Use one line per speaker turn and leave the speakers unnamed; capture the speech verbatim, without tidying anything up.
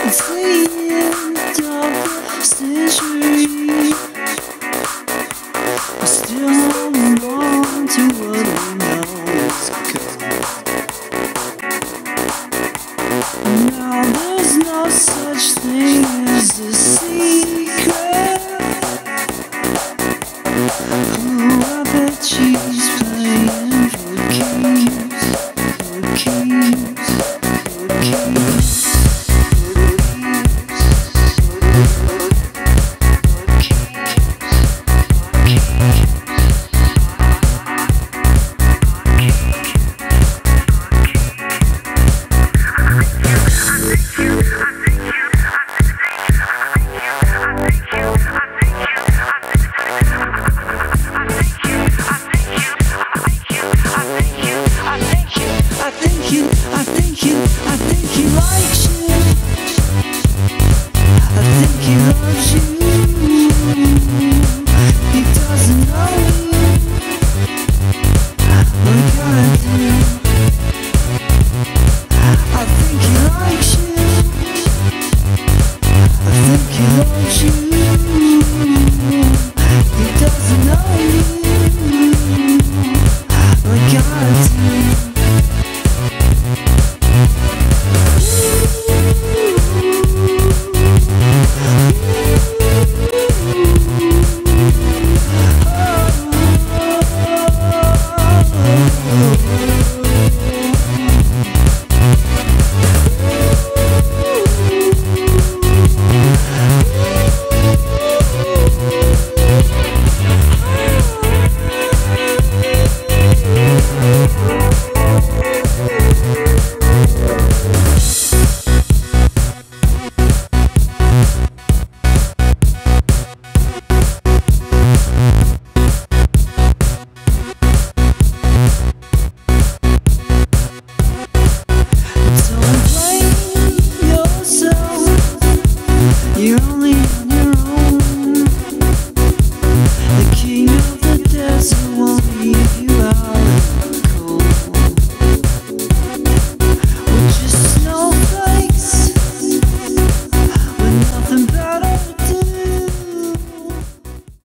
It's the end of the century. We're still holding on to what we know is good. Now there's no such thing as a secret. Oh, I bet she's playing for keeps, for keeps, for keeps. You